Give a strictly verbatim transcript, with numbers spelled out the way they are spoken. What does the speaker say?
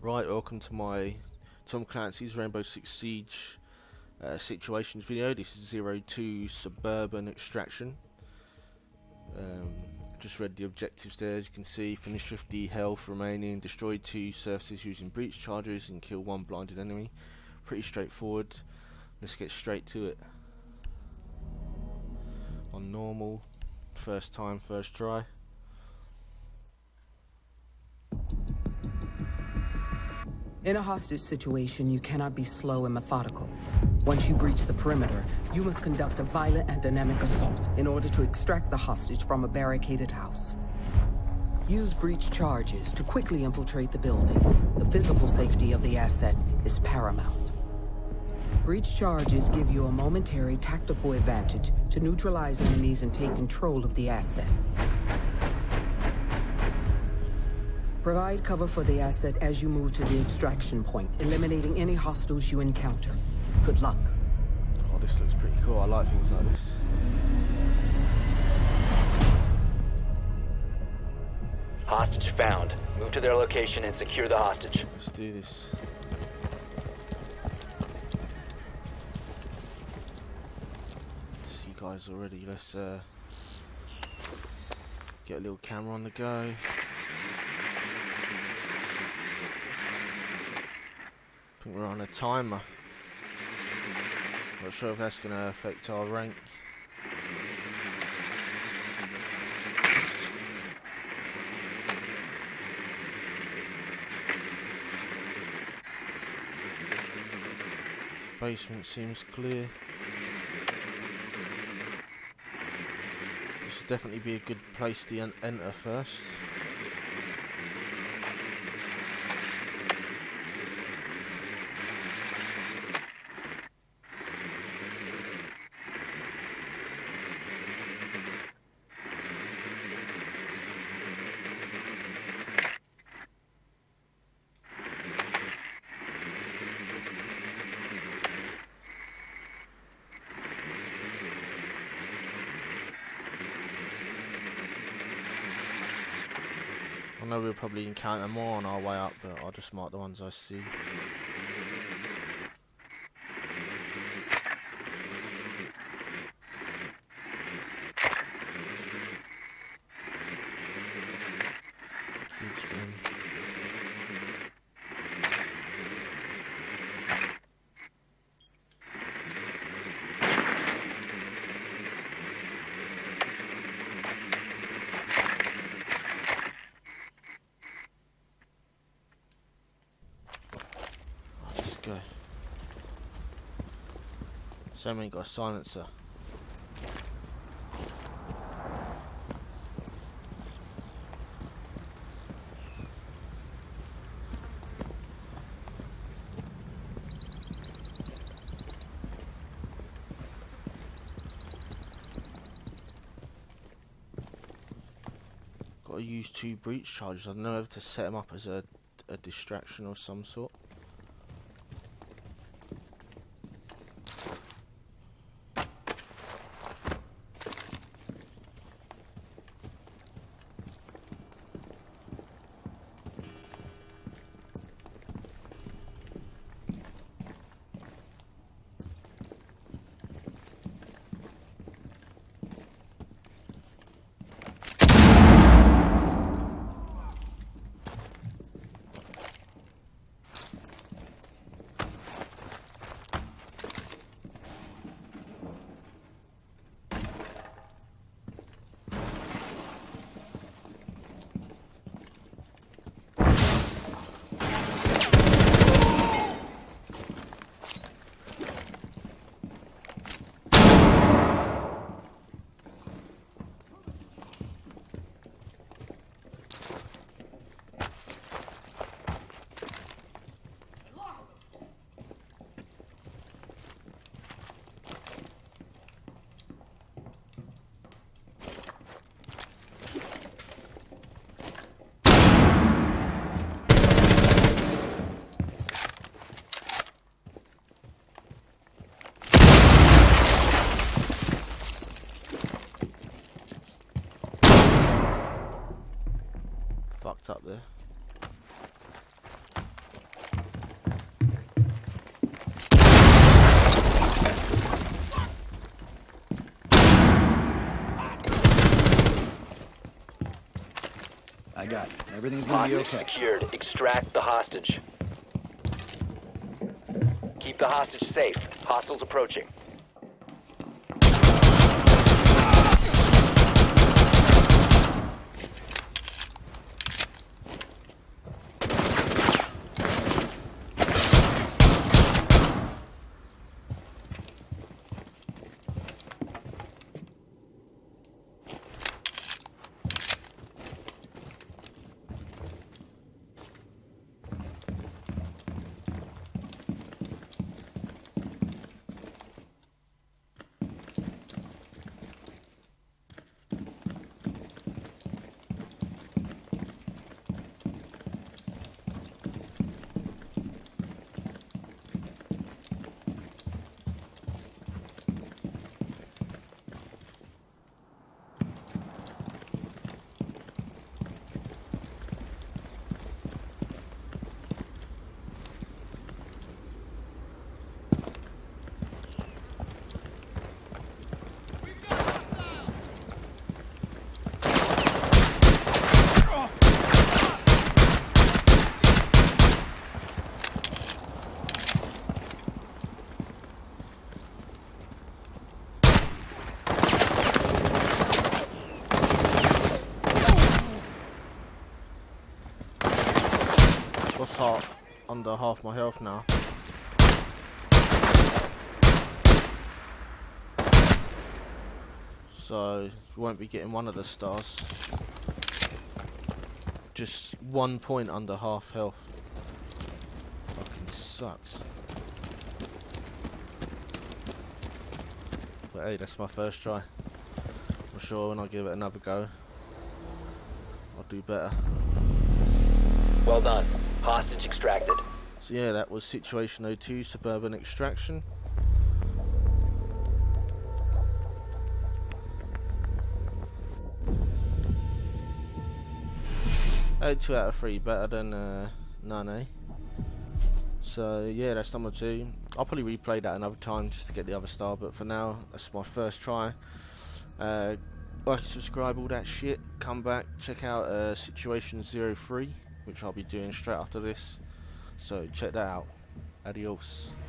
Right, welcome to my Tom Clancy's Rainbow Six Siege uh, situations video. This is zero two Suburban extraction. Um, just read the objectives there. As you can see, finish fifty health remaining, destroy two surfaces using breach charges, and kill one blinded enemy. Pretty straightforward. Let's get straight to it. On normal, first time, first try. In a hostage situation, you cannot be slow and methodical. Once you breach the perimeter, you must conduct a violent and dynamic assault in order to extract the hostage from a barricaded house. Use breach charges to quickly infiltrate the building. The physical safety of the asset is paramount. Breach charges give you a momentary tactical advantage to neutralize enemies and take control of the asset. Provide cover for the asset as you move to the extraction point, eliminating any hostiles you encounter. Good luck. Oh, this looks pretty cool. I like things like this. Hostage found. Move to their location and secure the hostage. Let's do this. See you guys already. Let's uh, get a little camera on the go. I think we're on a timer. Not sure if that's going to affect our rank. Basement seems clear. This would definitely be a good place to en enter first. I know we'll probably encounter more on our way up, but I'll just mark the ones I see. Kids room. Go. So many got a silencer. Got to use two breach charges. I don't know if to set them up as a, a distraction of some sort. fucked up there. I got it. Everything's gonna be Hostage okay. secured. Extract the hostage. Keep the hostage safe. Hostiles approaching. What's hot? Under half my health now. So we won't be getting one of the stars. Just one point under half health. Fucking sucks. But hey, that's my first try. I'm sure when I give it another go, I'll do better. Well done. Hostage extracted. So yeah, that was Situation oh two Suburban Extraction. Oh, two out of three, better than uh, none, eh? So yeah, that's number two. I'll probably replay that another time just to get the other star, but for now, that's my first try. Uh, like, subscribe, all that shit. Come back, check out uh, Situation oh three, which I'll be doing straight after this. So check that out. Adios.